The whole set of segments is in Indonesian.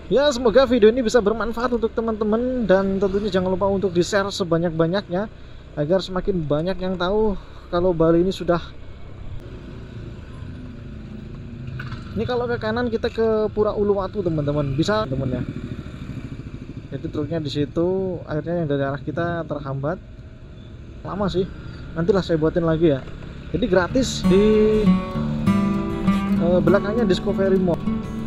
Ya, semoga video ini bisa bermanfaat untuk teman-teman, dan tentunya jangan lupa untuk di-share sebanyak-banyaknya agar semakin banyak yang tahu kalau Bali ini sudah. Ini kalau ke kanan kita ke Pura Uluwatu teman-teman, bisa teman ya. Jadi truknya di situ, akhirnya yang dari arah kita terhambat. Lama sih, nantilah saya buatin lagi ya. Jadi gratis di belakangnya Discovery Mall.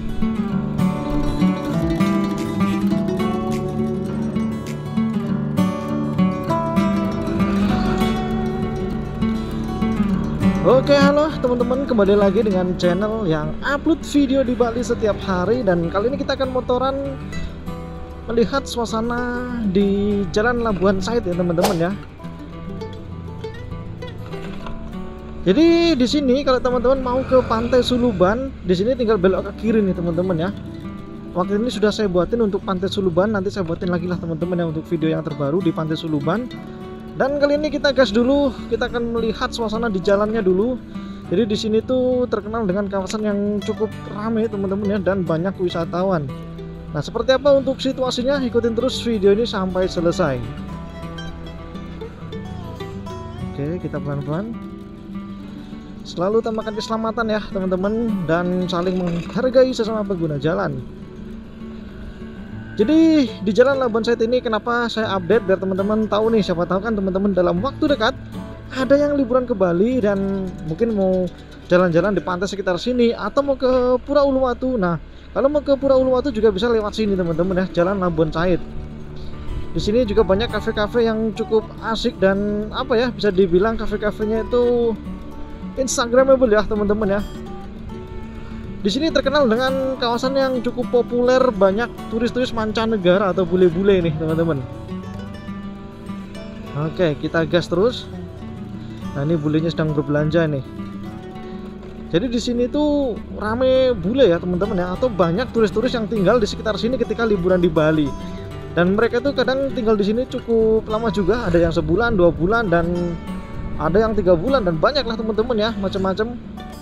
Oke, halo teman-teman, kembali lagi dengan channel yang upload video di Bali setiap hari. Dan kali ini kita akan motoran melihat suasana di Jalan Labuan Said ya teman-teman ya. Jadi di sini kalau teman-teman mau ke Pantai Suluban, di sini tinggal belok ke kiri nih teman-teman ya. Waktu ini sudah saya buatin untuk Pantai Suluban, nanti saya buatin lagi lah teman-teman ya untuk video yang terbaru di Pantai Suluban. Dan kali ini kita gas dulu, kita akan melihat suasana di jalannya dulu. Jadi di sini tuh terkenal dengan kawasan yang cukup ramai teman-teman ya, dan banyak wisatawan. Nah, seperti apa untuk situasinya? Ikutin terus video ini sampai selesai. Oke, kita pelan-pelan. Selalu utamakan keselamatan ya teman-teman, dan saling menghargai sesama pengguna jalan. Jadi di Jalan Labuan Said ini kenapa saya update biar teman-teman tahu nih, siapa tahu kan teman-teman dalam waktu dekat ada yang liburan ke Bali dan mungkin mau jalan-jalan di pantai sekitar sini atau mau ke Pura Uluwatu. Nah, kalau mau ke Pura Uluwatu juga bisa lewat sini teman-teman ya, Jalan Labuan Said. Di sini juga banyak kafe-kafe yang cukup asik dan apa ya, bisa dibilang kafe-kafenya itu instagramable ya teman-teman ya. Di sini terkenal dengan kawasan yang cukup populer, banyak turis-turis mancanegara atau bule-bule nih teman-teman. Oke, kita gas terus. Nah, ini bulenya sedang berbelanja nih. Jadi di sini tuh rame bule ya teman-teman ya, atau banyak turis-turis yang tinggal di sekitar sini ketika liburan di Bali. Dan mereka tuh kadang tinggal di sini cukup lama juga, ada yang sebulan, 2 bulan, dan ada yang 3 bulan, dan banyak lah teman-teman ya, macam-macam.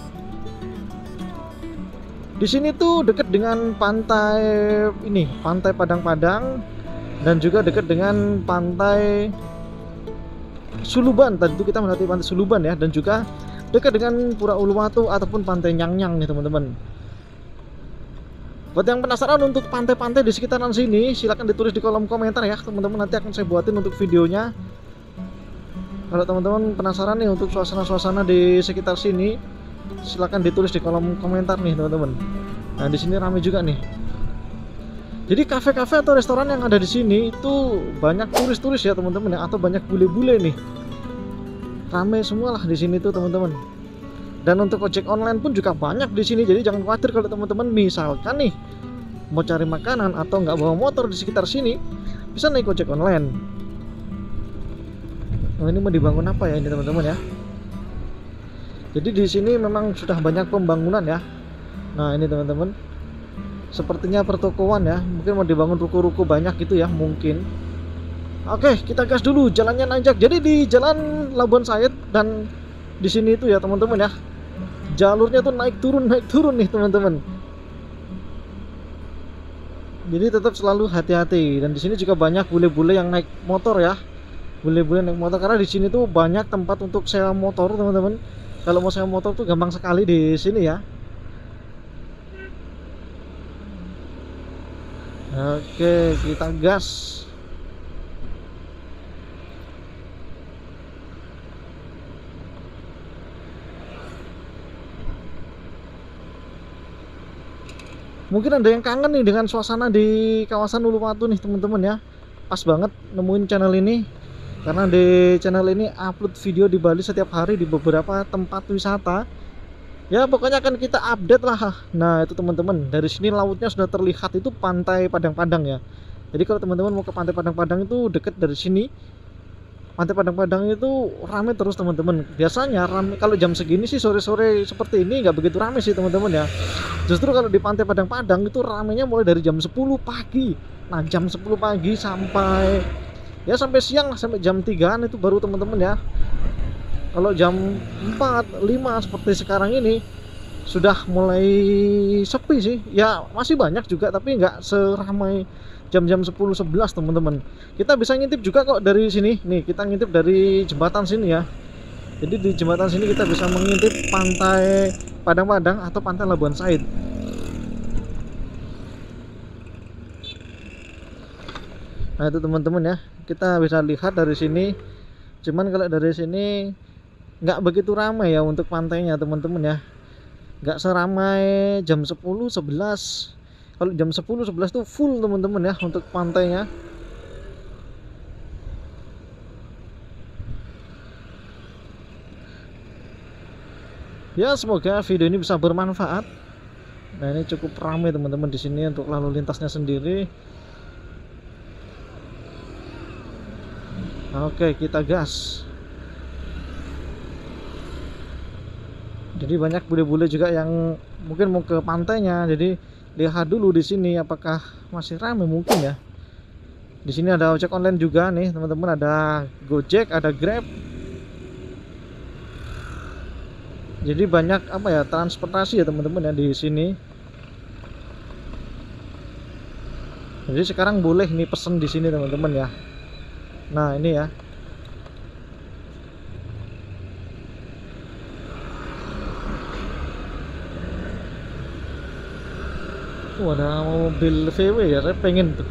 Di sini tuh dekat dengan pantai ini, Pantai Padang-Padang, dan juga dekat dengan Pantai Suluban. Tadi itu kita melewati Pantai Suluban ya, dan juga dekat dengan Pura Uluwatu ataupun Pantai Nyang-Nyang nih teman-teman. Buat yang penasaran untuk pantai-pantai di sekitaran sini, silahkan ditulis di kolom komentar ya teman-teman, nanti akan saya buatin untuk videonya. Kalau teman-teman penasaran nih untuk suasana-suasana di sekitar sini, silahkan ditulis di kolom komentar nih teman-teman. Nah, di sini ramai juga nih. Jadi kafe-kafe atau restoran yang ada di sini itu banyak turis-turis ya teman-teman ya, atau banyak bule-bule nih. Ramai semua lah di sini tuh teman-teman. Dan untuk ojek online pun juga banyak di sini. Jadi jangan khawatir kalau teman-teman misalkan nih mau cari makanan atau nggak bawa motor di sekitar sini, bisa naik ojek online. Nah, ini mau dibangun apa ya ini teman-teman ya? Jadi di sini memang sudah banyak pembangunan ya. Nah, ini teman-teman, sepertinya pertokoan ya, mungkin mau dibangun ruko-ruko banyak gitu ya mungkin. Oke, kita gas dulu, jalannya nanjak. Jadi di Jalan Labuan Said dan di sini itu ya teman-teman ya, jalurnya tuh naik turun nih teman-teman. Jadi tetap selalu hati-hati. Dan di sini juga banyak bule-bule yang naik motor ya, bule-bule naik motor, karena di sini tuh banyak tempat untuk sewa motor teman-teman. Kalau mau sewa motor tuh gampang sekali di sini ya. Oke, kita gas. Mungkin ada yang kangen nih dengan suasana di kawasan Uluwatu nih teman-teman ya. Pas banget nemuin channel ini, karena di channel ini upload video di Bali setiap hari di beberapa tempat wisata. Ya pokoknya akan kita update lah. Nah itu teman-teman, dari sini lautnya sudah terlihat, itu Pantai Padang-Padang ya. Jadi kalau teman-teman mau ke Pantai Padang-Padang itu deket dari sini. Pantai Padang-Padang itu ramai terus teman-teman. Biasanya ramai kalau jam segini sih, sore-sore seperti ini nggak begitu ramai sih teman-teman ya. Justru kalau di Pantai Padang-Padang itu ramainya mulai dari jam 10 pagi. Nah jam 10 pagi sampai ya sampai siang lah, sampai jam 3-an itu baru teman-teman ya. Kalau jam 4, 5 seperti sekarang ini sudah mulai sepi sih ya, masih banyak juga tapi nggak seramai jam-jam 10-11 teman-teman. Kita bisa ngintip juga kok dari sini nih, kita ngintip dari jembatan sini ya. Jadi di jembatan sini kita bisa mengintip pantai Padang-Padang atau pantai Labuan Said. Nah itu teman-teman ya, kita bisa lihat dari sini. Cuman kalau dari sini nggak begitu ramai ya untuk pantainya teman-teman ya, nggak seramai jam 10-11. Kalau jam 10-11 tuh full teman-teman ya untuk pantainya. Ya semoga video ini bisa bermanfaat. Nah ini cukup ramai teman-teman di sini untuk lalu lintasnya sendiri. Oke, kita gas. Jadi banyak bule-bule juga yang mungkin mau ke pantainya. Jadi lihat dulu di sini apakah masih ramai mungkin ya. Di sini ada ojek online juga nih teman-teman, ada Gojek, ada Grab. Jadi banyak apa ya, transportasi ya teman-teman ya di sini. Jadi sekarang boleh nih pesen di sini teman-teman ya. Nah ini ya. Ada mobil VW ya, saya pengen tuh.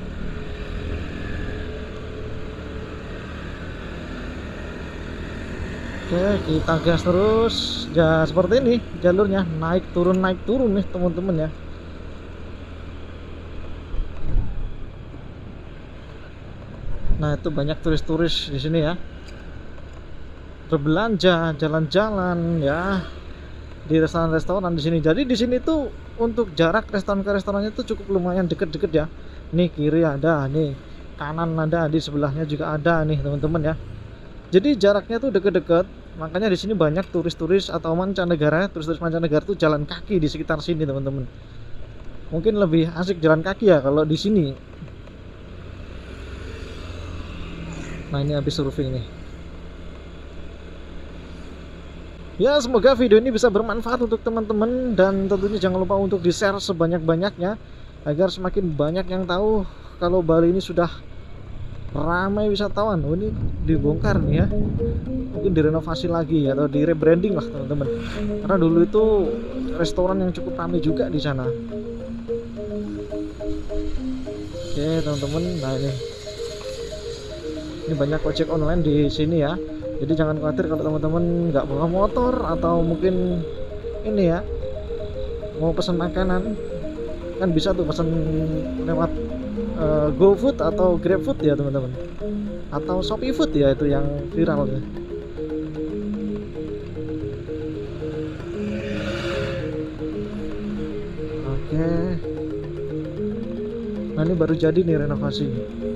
Oke, kita gas terus. Ya seperti ini jalurnya, naik turun nih teman-teman ya. Nah itu banyak turis-turis di sini ya, berbelanja, jalan-jalan ya di restoran-restoran di sini. Jadi di sini tuh untuk jarak restoran ke restorannya tuh cukup lumayan deket-deket ya. Nih kiri ada, nih kanan ada, di sebelahnya juga ada nih teman-teman ya. Jadi jaraknya tuh deket-deket. Makanya di sini banyak turis-turis atau mancanegara, turis-turis mancanegara tuh jalan kaki di sekitar sini teman-teman. Mungkin lebih asik jalan kaki ya kalau di sini. Nah ini habis surfing nih. Ya semoga video ini bisa bermanfaat untuk teman-teman, dan tentunya jangan lupa untuk di share sebanyak-banyaknya agar semakin banyak yang tahu kalau Bali ini sudah ramai wisatawan. Oh ini dibongkar nih ya, mungkin direnovasi lagi atau di rebranding lah teman-teman, karena dulu itu restoran yang cukup ramai juga di sana. Oke teman-teman, nah ini banyak ojek online di sini ya. Jadi jangan khawatir kalau teman-teman nggak bawa motor atau mungkin ini ya mau pesan makanan, kan bisa tuh pesan lewat GoFood atau GrabFood ya teman-teman, atau Shopee Food ya, itu yang viral ya. Oke, nah ini baru jadi nih renovasi.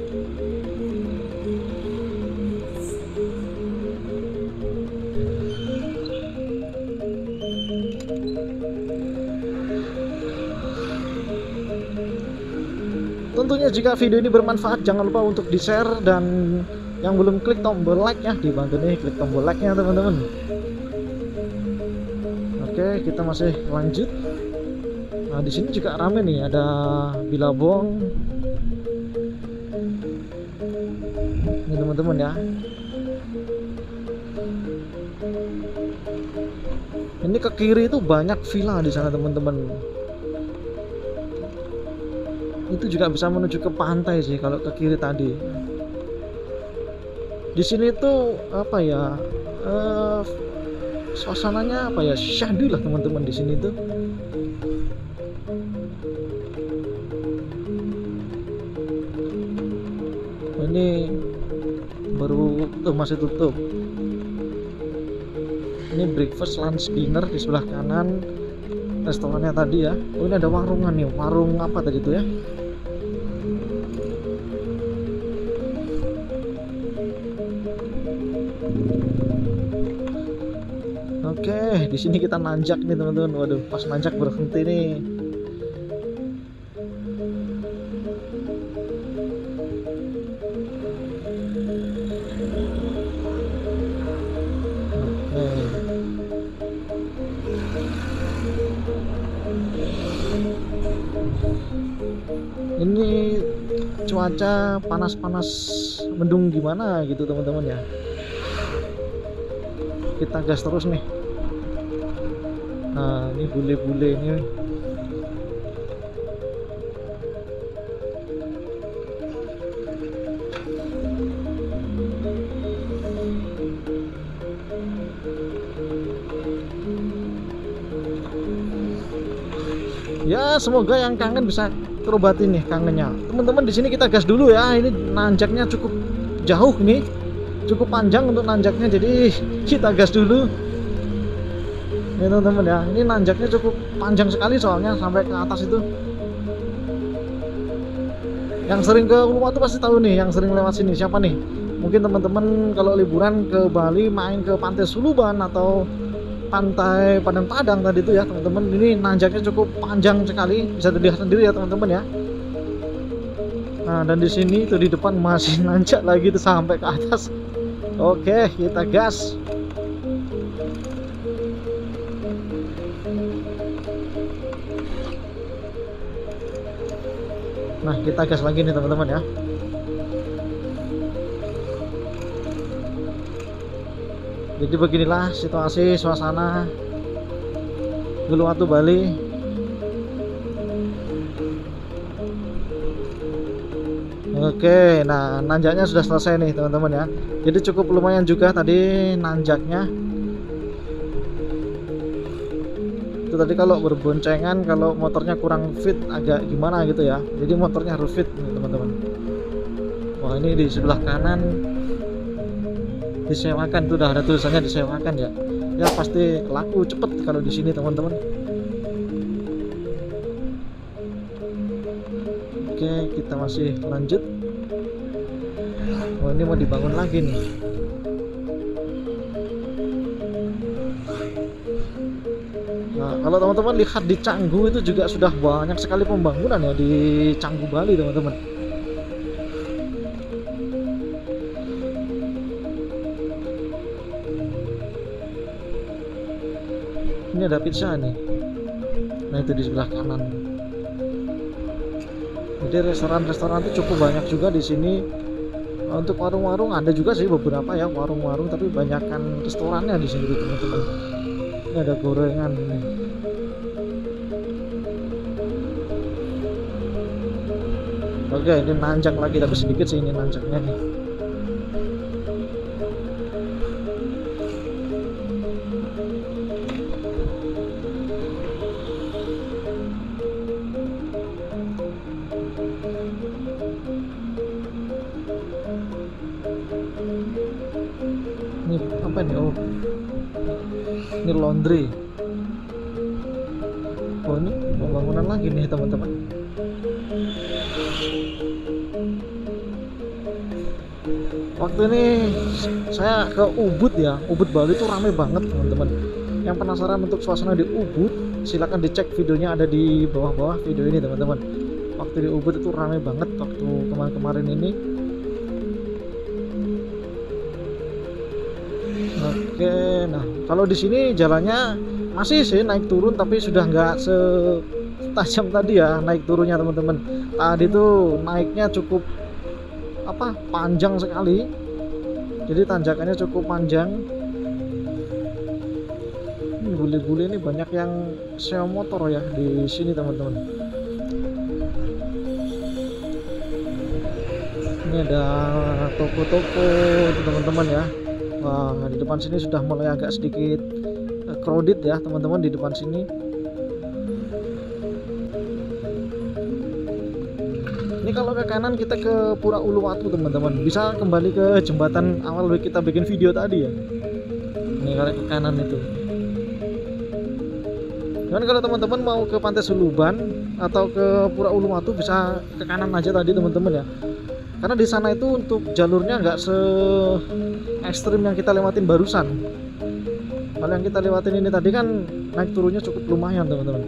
Tentunya jika video ini bermanfaat jangan lupa untuk di share, dan yang belum klik tombol like ya dibantu nih klik tombol like nya teman-teman. Oke kita masih lanjut. Nah di sini juga rame nih, ada Bilabong ini teman-teman ya. Ini ke kiri itu banyak villa di sana teman-teman. Itu juga bisa menuju ke pantai sih kalau ke kiri tadi. Di sini tuh apa ya, suasananya apa ya, syahdu lah teman-teman di sini tuh. Ini baru tuh masih tutup. Ini breakfast, lunch, dinner di sebelah kanan restorannya tadi ya. Oh ini ada warungan nih, warung apa tadi tuh ya. Oke, di sini kita nanjak nih teman-teman. Waduh, pas nanjak berhenti nih. Oke. Ini cuaca panas-panas mendung gimana gitu teman-teman ya. Kita gas terus nih. Nah ini bule-bule ini. Ya semoga yang kangen bisa terobatin nih kangennya teman-teman. Di sini kita gas dulu ya. Ini nanjaknya cukup jauh nih, cukup panjang untuk nanjaknya, jadi kita gas dulu ya teman-teman ya. Ini nanjaknya cukup panjang sekali soalnya sampai ke atas itu. Yang sering ke Uluwatu pasti tahu nih, yang sering lewat sini siapa nih? Mungkin teman-teman kalau liburan ke Bali main ke Pantai Suluban atau Pantai Padang-Padang tadi itu ya teman-teman. Ini nanjaknya cukup panjang sekali, bisa dilihat sendiri ya teman-teman ya. Nah dan di sini tuh di depan masih nanjak lagi tuh sampai ke atas. Oke kita gas. Nah kita gas lagi nih teman-teman ya. Jadi beginilah situasi suasana Uluwatu Bali. Oke, nah nanjaknya sudah selesai nih teman-teman ya. Jadi cukup lumayan juga tadi nanjaknya. Itu tadi kalau berboncengan, kalau motornya kurang fit agak gimana gitu ya. Jadi motornya harus fit nih teman-teman. Wah ini di sebelah kanan disewakan, tuh udah ada tulisannya disewakan ya. Ya pasti laku cepet kalau di sini teman-teman. Oke kita masih lanjut. Oh ini mau dibangun lagi nih. Nah kalau teman-teman lihat di Canggu itu juga sudah banyak sekali pembangunan ya di Canggu Bali teman-teman. Ini ada pizza nih. Nah itu di sebelah kanan. Jadi restoran-restoran itu cukup banyak juga di sini. Untuk warung-warung ada juga sih beberapa ya warung-warung, tapi banyakkan restorannya di sini teman-teman. Ini ada gorengan nih. Oke ini nanjak lagi tapi sedikit sih ini nanjaknya nih. Ini apa nih? Oh ini laundry. Oh ini pembangunan lagi nih teman-teman. Waktu ini saya ke Ubud ya, Ubud Bali itu rame banget teman-teman. Yang penasaran untuk suasana di Ubud silahkan dicek videonya, ada di bawah-bawah video ini teman-teman. Waktu di Ubud itu rame banget waktu kemarin-kemarin ini. Oke, nah kalau di sini jalannya masih sih naik turun tapi sudah nggak setajam tadi ya naik turunnya teman-teman. Tadi tuh naiknya cukup panjang sekali. Jadi tanjakannya cukup panjang. Bule-bule ini banyak yang sewa motor ya di sini teman-teman. Ini ada toko-toko teman-teman ya. Wah, di depan sini sudah mulai agak sedikit crowded ya teman-teman di depan sini. Ini kalau ke kanan kita ke Pura Uluwatu teman-teman, bisa kembali ke jembatan awal kita bikin video tadi ya. Ini kalau ke kanan itu. Dan kalau teman-teman mau ke Pantai Suluban atau ke Pura Uluwatu bisa ke kanan aja tadi teman-teman ya. Karena di sana itu untuk jalurnya nggak se ekstrim yang kita lewatin barusan. Kalau yang kita lewatin ini tadi kan naik turunnya cukup lumayan teman-teman.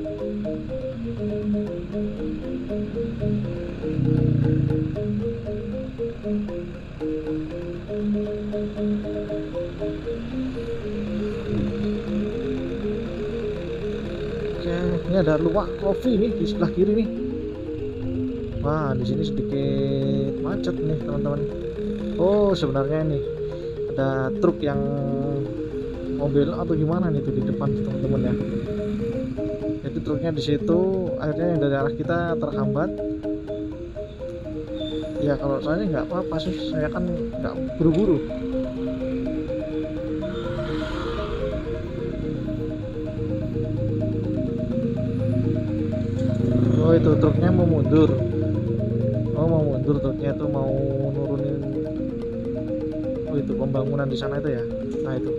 Oke, ini ada Luwak Coffee nih di sebelah kiri nih. Wah, di sini sedikit macet nih teman-teman. Oh, sebenarnya ini ada truk yang mobil atau gimana nih tuh di depan teman-teman ya. Jadi truknya di situ, akhirnya yang dari arah kita terhambat. Ya kalau saya nggak apa-apa sih, saya kan nggak buru-buru. Oh, itu truknya mau mundur. Oh, mau mundur truknya tuh, mau nurunin. Oh, itu pembangunan di sana itu ya. Nah, itu.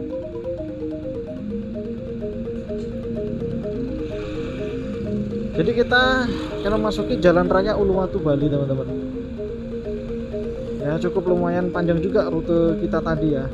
Jadi kita akan memasuki Jalan Raya Uluwatu Bali teman-teman. Ya, cukup lumayan panjang juga rute kita tadi ya.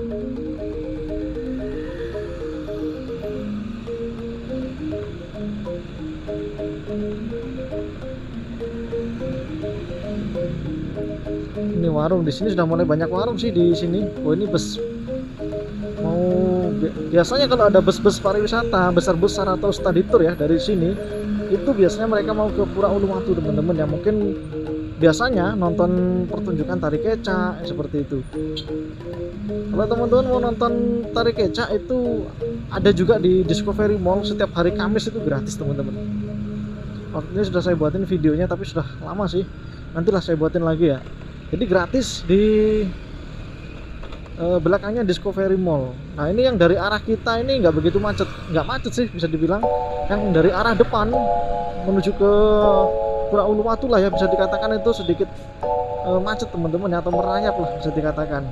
Ini warung, di sini sudah mulai banyak warung sih di sini. Oh, ini bus mau biasanya kalau ada bus-bus pariwisata besar-besar atau study tour ya dari sini, itu biasanya mereka mau ke Pura Uluwatu teman-teman ya. Mungkin biasanya nonton pertunjukan tari kecak seperti itu. Kalau teman-teman mau nonton tari kecak itu ada juga di Discovery Mall setiap hari Kamis, itu gratis teman-teman. Waktu ini sudah saya buatin videonya tapi sudah lama sih, nantilah saya buatin lagi ya. Jadi gratis di belakangnya Discovery Mall. Nah, ini yang dari arah kita ini nggak begitu macet, nggak macet sih bisa dibilang. Yang dari arah depan menuju ke Pura Uluwatu lah ya, bisa dikatakan itu sedikit macet teman-teman ya, atau merayap lah bisa dikatakan.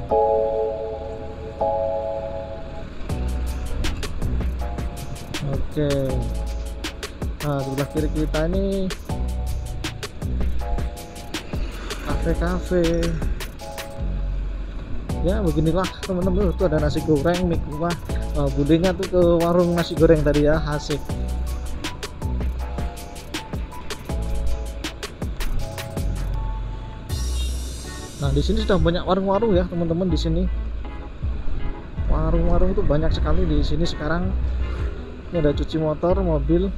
Oke. Nah, di sebelah kiri kita ini kafe-kafe. Ya beginilah teman-teman, tuh ada nasi goreng, mie kuah. Budenya tuh ke warung nasi goreng tadi ya, asik. Nah, di sini sudah banyak warung-warung ya teman-teman. Di sini warung-warung itu banyak sekali di sini sekarang. Ini ada cuci motor, mobil.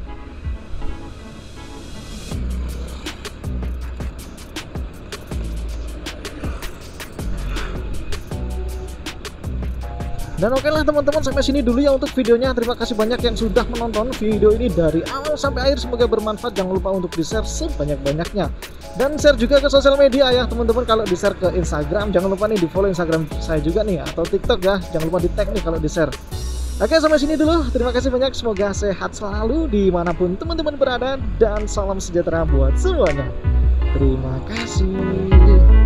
Dan oke lah teman-teman, sampai sini dulu ya untuk videonya. Terima kasih banyak yang sudah menonton video ini dari awal sampai akhir. Semoga bermanfaat. Jangan lupa untuk di-share sebanyak-banyaknya. Dan share juga ke sosial media ya teman-teman. Kalau di-share ke Instagram, jangan lupa nih di-follow Instagram saya juga nih, atau TikTok ya. Jangan lupa di-tag nih kalau di-share. Oke, sampai sini dulu. Terima kasih banyak. Semoga sehat selalu dimanapun teman-teman berada. Dan salam sejahtera buat semuanya. Terima kasih.